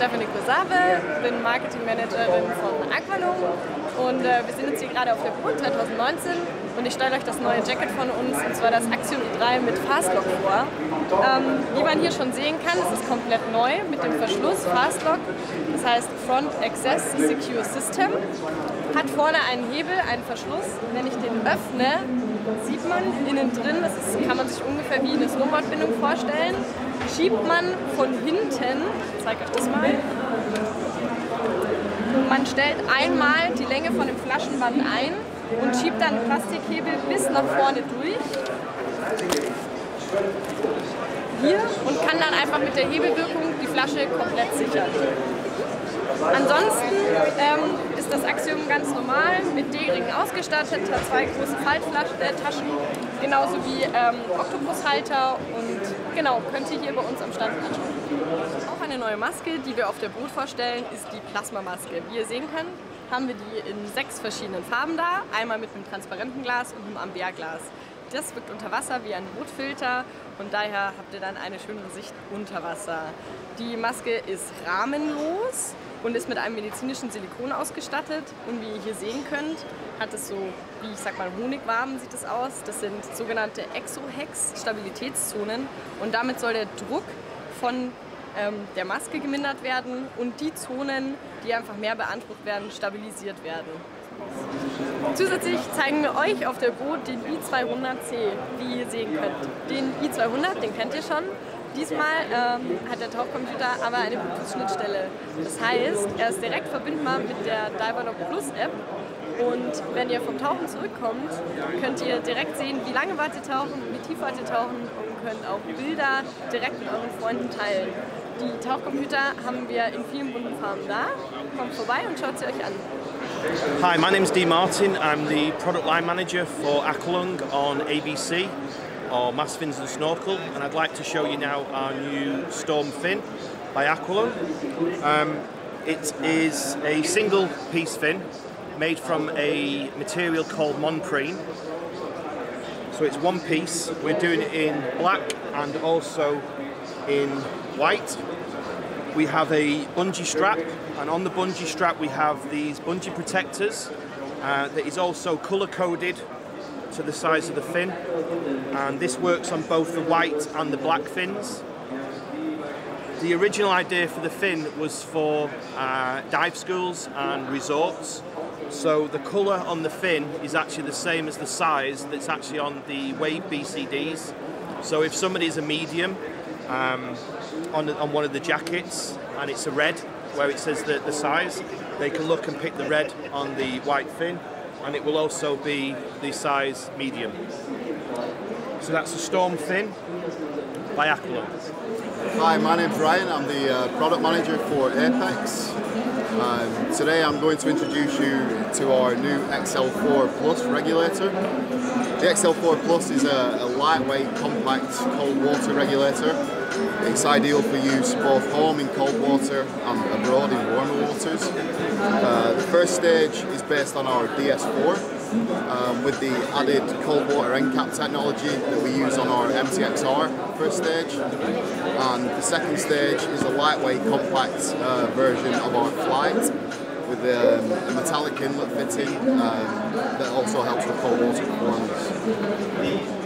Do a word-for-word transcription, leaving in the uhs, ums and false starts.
Stephanie Kozave, bin Marketingmanagerin von Aqualung und äh, wir sind jetzt hier gerade auf der Boot zwanzig neunzehn und ich stelle euch das neue Jacket von uns, und zwar das Axiom i drei mit Fastlock vor. Ähm, wie man hier schon sehen kann, es ist komplett neu mit dem Verschluss Fastlock, das heißt Front Access Secure System, hat vorne einen Hebel, einen Verschluss. Wenn ich den öffne, sieht man innen drin, das ist, kann man sich ungefähr wie eine Snowboardbindung vorstellen, schiebt man von hinten, ich zeige euch das mal, man stellt einmal die Länge von dem Flaschenband ein und schiebt dann den Plastikhebel bis nach vorne durch, hier, und kann dann einfach mit der Hebelwirkung die Flasche komplett sichern. Ansonsten ähm, ist das Axiom ganz normal mit D-Ringen ausgestattet, hat zwei große Falttaschen, genauso wie ähm, Oktopushalter, und genau, könnt ihr hier bei uns am Stand anschauen. Auch eine neue Maske, die wir auf der Boot vorstellen, ist die Plasmamaske. Wie ihr sehen könnt, haben wir die in sechs verschiedenen Farben da, einmal mit einem transparenten Glas und einem Amberglas. Das wirkt unter Wasser wie ein Bootfilter und daher habt ihr dann eine schönere Sicht unter Wasser. Die Maske ist rahmenlos und ist mit einem medizinischen Silikon ausgestattet, und wie ihr hier sehen könnt, hat es so, wie ich sag mal, Honigwaben sieht es aus. Das sind sogenannte Exohex Stabilitätszonen, und damit soll der Druck von ähm, der Maske gemindert werden und die Zonen, die einfach mehr beansprucht werden, stabilisiert werden. Zusätzlich zeigen wir euch auf der Boot den i zweihundert C, wie ihr sehen könnt. Den i zweihundert, den kennt ihr schon. Diesmal ähm, hat der Tauchcomputer aber eine Bluetooth-Schnittstelle. Das heißt, er ist direkt verbindbar mit der Diver Plus App, und wenn ihr vom Tauchen zurückkommt, könnt ihr direkt sehen, wie lange wart ihr tauchen, wie tief wart ihr tauchen, und könnt auch Bilder direkt mit euren Freunden teilen. Die Tauchcomputer haben wir in vielen bunten Farben da. Kommt vorbei und schaut sie euch an. Hi, my name's Dee Martin. I'm the product line manager for Aqualung on A B C, or Mast Fins and Snorkel, and I'd like to show you now our new Storm Fin by Aqualung. Um, it is a single piece fin made from a material called Monprene. So it's one piece. We're doing it in black and also in white. We have a bungee strap, and on the bungee strap we have these bungee protectors uh, that is also colour coded to the size of the fin, and this works on both the white and the black fins. The original idea for the fin was for uh, dive schools and resorts, so the colour on the fin is actually the same as the size that's actually on the Wave B C Ds. So if somebody is a medium um, on, on one of the jackets and it's a red where it says the, the size, they can look and pick the red on the white fin, and it will also be the size medium. So that's the Storm Fin by Aqualung. Hi, my name's Ryan. I'm the uh, product manager for Apex. Um, today I'm going to introduce you to our new X L four Plus regulator. The X L four Plus is a, a lightweight, compact cold water regulator. It's ideal for use both home in cold water and abroad in warmer waters. Uh, the first stage is based on our D S four um, with the added cold water end cap technology that we use on our M T X R first stage. And the second stage is a lightweight, compact uh, version of our Flight with um, a metallic inlet fitting um, that also helps with cold water performance.